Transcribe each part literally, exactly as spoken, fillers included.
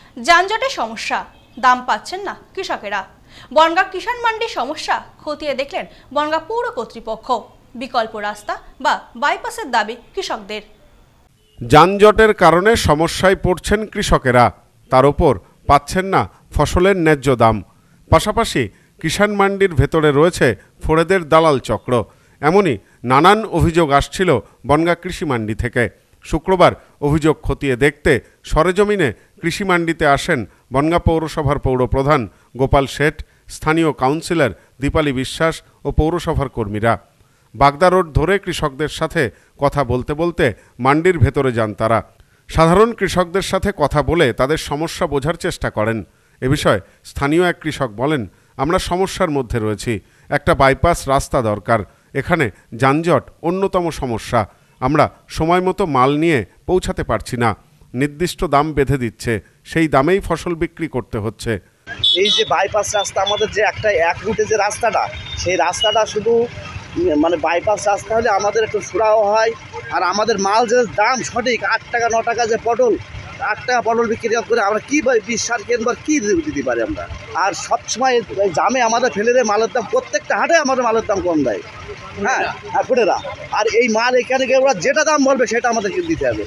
যানজটের সমস্যা, দাম পাচ্ছেন না কৃষকেরা। বনগাঁ কিষাণ মান্ডির সমস্যা খতিয়ে দেখলেন বনগাঁ পৌর কর্তৃপক্ষ। বিকল্প রাস্তা বা বাইপাসের দাবি কৃষকদের। যানজটের কারণে সমস্যায় পড়ছেন কৃষকেরা, তার উপর পাচ্ছেন না ফসলের ন্যায্য দাম। পাশাপাশি কিষাণ মান্ডির ভেতরে রয়েছে ফোড়েদের দালাল চক্র। এমনই নানান অভিযোগ আসছিল বনগাঁ কৃষি মান্ডি থেকে। শুক্রবার অভিযোগ খতিয়ে দেখতে সরেজমিনে কৃষি মান্ডিতে আসেন বনগাঁ পৌরসভার পৌরপ্রধান গোপাল শেঠ, স্থানীয় কাউন্সিলর দীপালি বিশ্বাস ও পৌরসভার কর্মীরা। বাগদা রোড ধরে কৃষকদের সাথে কথা বলতে বলতে মান্ডির ভেতরে যান তারা। সাধারণ কৃষকদের সাথে কথা বলে তাদের সমস্যা বোঝার চেষ্টা করেন। এ বিষয়ে স্থানীয় এক কৃষক বলেন, আমরা সমস্যার মধ্যে রয়েছি, একটা বাইপাস রাস্তা দরকার। এখানে যানজট অন্যতম সমস্যা। আমরা সময় মতো মাল নিয়ে পৌঁছাতে পারছি না। নির্দিষ্ট দাম বেঁধে দিচ্ছে, সেই দামেই ফসল বিক্রি করতে হচ্ছে। এই যে বাইপাস রাস্তা, আমাদের যে একটা এক রুটে যে রাস্তাটা, সেই রাস্তাটা শুধু মানে বাইপাস রাস্তা হলে আমাদের একটু সুরাও হয়। আর আমাদের মাল যে দাম সঠিক আট টাকা ন টাকা যে পটল, আট টাকা পটল বিক্রি করে আমরা কী বিশ সার কেনবার কী দিতে পারি আমরা। আর সবসময় জামে আমাদের ফেলে দেয় মালের দাম, প্রত্যেকটা হাটে আমাদের মালের দাম কম দেয়। হ্যাঁ হ্যাঁ ফুটেরা। আর এই মাল এখানে গিয়ে ওরা যেটা দাম বলবে সেটা আমাদেরকে দিতে হবে।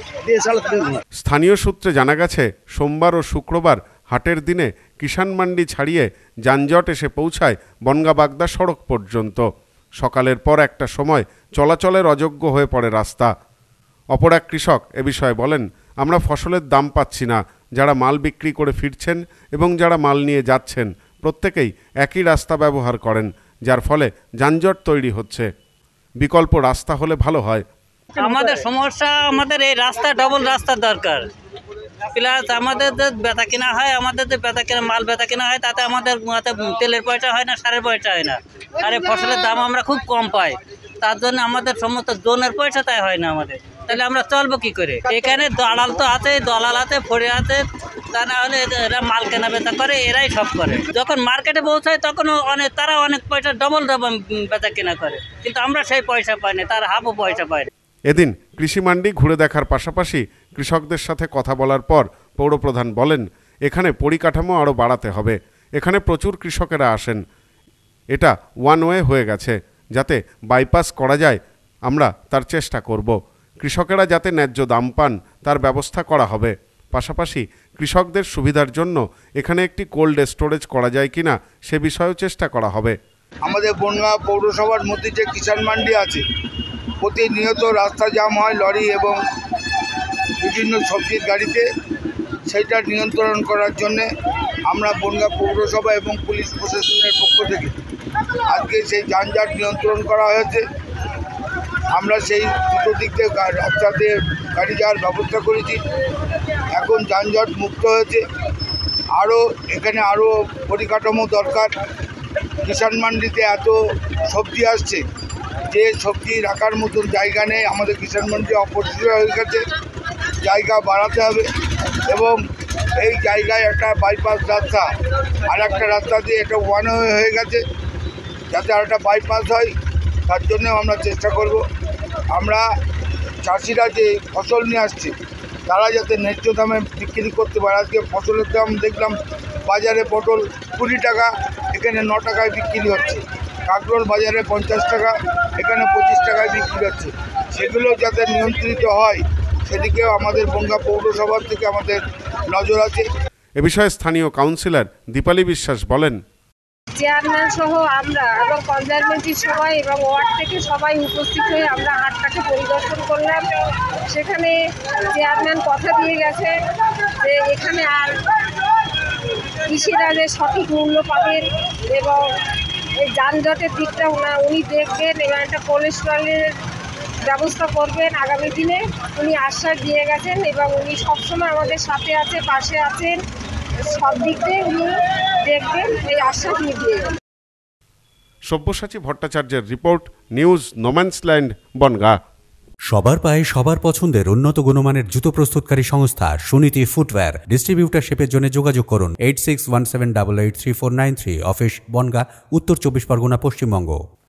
স্থানীয় সূত্রে জানা গেছে, সোমবার ও শুক্রবার হাটের দিনে কিষাণ মান্ডি ছাড়িয়ে যানজট এসে পৌঁছায় বনগাঁ বাগদা সড়ক পর্যন্ত। সকালের পর একটা সময় চলাচলের অযোগ্য হয়ে পড়ে রাস্তা। অপর এক কৃষক এ বিষয়ে বলেন, আমরা ফসলের দাম পাচ্ছি না। যারা মাল বিক্রি করে ফিরছেন এবং যারা মাল নিয়ে যাচ্ছেন প্রত্যেকেই একই রাস্তা ব্যবহার করেন, যার ফলে যানজট তৈরি হচ্ছে। বিকল্প রাস্তা হলে ভালো হয়। আমাদের সমস্যা, আমাদের এই রাস্তা ডবল রাস্তার দরকার। প্লাস আমাদের যে বেচা কেনা হয়, আমাদের যে বেচা কেনা মাল বেচা কেনা হয়, তাতে আমাদের তেলের পয়সা হয় না, সারের পয়সা হয় না। আর এই ফসলের দাম আমরা খুব কম পাই, তার জন্য আমাদের সমস্ত জোনের পয়সা তাই হয় না আমাদের। তাহলে আমরা চলবো কি করে? এখানে দালাল তো আছে, দলাল আছে, ফড়ে আছে, তা না হলে এরা মাল কেনা বেচা করে, এরাই সব করে। যখন মার্কেটে পৌঁছায় তখন অনেক তারা অনেক পয়সা ডবল ডবল বেচা কেনা করে, কিন্তু আমরা সেই পয়সা পাই না, তার হাফও পয়সা পাই না। এদিন কৃষি মান্ডি ঘুরে দেখার পাশাপাশি কৃষকদের সাথে কথা বলার পর পৌরপ্রধান বলেন, এখানে পরিকাঠামো আরও বাড়াতে হবে। এখানে প্রচুর কৃষকেরা আসেন, এটা ওয়ান ওয়ে হয়ে গেছে। যাতে বাইপাস করা যায় আমরা তার চেষ্টা করব। কৃষকেরা যাতে ন্যায্য দাম পান তার ব্যবস্থা করা হবে। পাশাপাশি কৃষকদের সুবিধার জন্য এখানে একটি কোল্ড স্টোরেজ করা যায় কিনা সে বিষয়েও চেষ্টা করা হবে। আমাদের বনগাঁ পৌরসভার মধ্যে যে কিষাণ মান্ডি আছে, প্রতিনিয়ত রাস্তা জ্যাম হয় লরি এবং বিভিন্ন সবজির গাড়িতে। সেইটা নিয়ন্ত্রণ করার জন্যে আমরা বনগাঁ পৌরসভা এবং পুলিশ প্রশাসনের পক্ষ থেকে আজকে সেই যানজট নিয়ন্ত্রণ করা হয়েছে। আমরা সেই দুটো দিক থেকে রাস্তাতে গাড়ি যাওয়ার ব্যবস্থা করেছি। এখন যানজট মুক্ত হয়েছে। আরও এখানে আরও পরিকাঠামো দরকার। কিষাণ মান্ডিতে এত সবজি আসছে যে সবজি রাখার মতন জায়গা নেই। আমাদের কিষাণ মান্ডি অপরিষ্কার হয়ে গেছে, জায়গা বাড়াতে হবে। এবং এই জায়গায় একটা বাইপাস রাস্তা, আর একটা রাস্তা দিয়ে এটা ওয়ান ওয়ে হয়ে গেছে, যাতে আর একটা বাইপাস হয় তার জন্য আমরা চেষ্টা করব। আমরা চাষিরা যে ফসল নিয়ে আসছে তারা যাতে ন্যায্য দামে বিক্রি করতে পারে। আজকে ফসলের দাম দেখলাম বাজারে পটল কুড়ি টাকা, এখানে ন টাকায় বিক্রি হচ্ছে। কাঁকরোল বাজারে পঞ্চাশ টাকা, এখানে পঁচিশ টাকায় বিক্রি হচ্ছে। সেগুলো যাতে নিয়ন্ত্রিত হয় সেদিকেও আমাদের বনগাঁ পৌরসভার থেকে আমাদের নজর আছে। এ বিষয়ে স্থানীয় কাউন্সিলর দীপালি বিশ্বাস বলেন, চেয়ারম্যান সহ আমরা এবং কনজারভেটিভ সবাই এবং ওয়ার্ড থেকে সবাই উপস্থিত হয়ে আমরা হাটটাকে পরিদর্শন করলাম। সেখানে চেয়ারম্যান কথা দিয়ে গেছে যে এখানে আর কৃষিরা যে সঠিক মূল্য পাবেন এবং এই যানজটের দিকটা উনি দেখবেন এবং একটা কোল্ড স্টোরেজের ব্যবস্থা করবেন আগামী দিনে। উনি আশ্বাস দিয়ে গেছেন এবং উনি সবসময় আমাদের সাথে আছে, পাশে আছেন, সব দিক দিয়ে উনি দেখবেন, এই আশ্বাস নিয়ে দিয়ে গেলেন। সব্যসাচী ভট্টাচার্যের রিপোর্ট, নিউজ নোম্যান্সল্যান্ড, বনগাঁ। সবার পায়ে সবার পছন্দের উন্নত গুণমানের জুতো প্রস্তুতকারী সংস্থা সুনীতি ফুটওয়্যার। ডিস্ট্রিবিউটারশিপের জন্য যোগাযোগ করুন eight six one seven double eight three four nine three. Office Bongaon, উত্তর চব্বিশ পরগনা, পশ্চিমবঙ্গ।